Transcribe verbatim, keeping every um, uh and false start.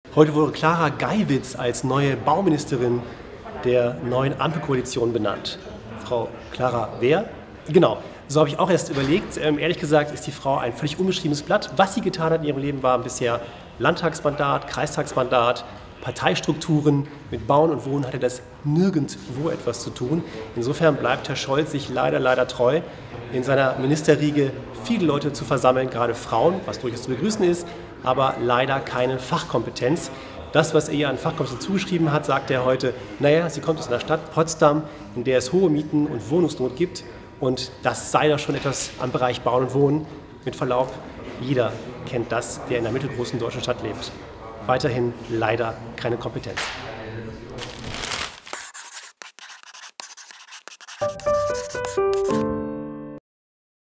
Heute wurde Clara Geiwitz als neue Bauministerin der neuen Ampelkoalition benannt. Frau Clara wer? Genau, so habe ich auch erst überlegt. Ähm, ehrlich gesagt ist die Frau ein völlig unbeschriebenes Blatt. Was sie getan hat in ihrem Leben, war bisher Landtagsmandat, Kreistagsmandat, Parteistrukturen. Mit Bauen und Wohnen hatte das nirgendwo etwas zu tun. Insofern bleibt Herr Scholz sich leider, leider treu, in seiner Ministerriege viele Leute zu versammeln, gerade Frauen, was durchaus zu begrüßen ist, aber leider keine Fachkompetenz. Das, was er ihr an Fachkompetenz zugeschrieben hat, sagt er heute, naja, sie kommt aus einer Stadt, Potsdam, in der es hohe Mieten und Wohnungsnot gibt und das sei doch schon etwas am Bereich Bauen und Wohnen. Mit Verlaub, jeder kennt das, der in einer mittelgroßen deutschen Stadt lebt. Weiterhin leider keine Kompetenz.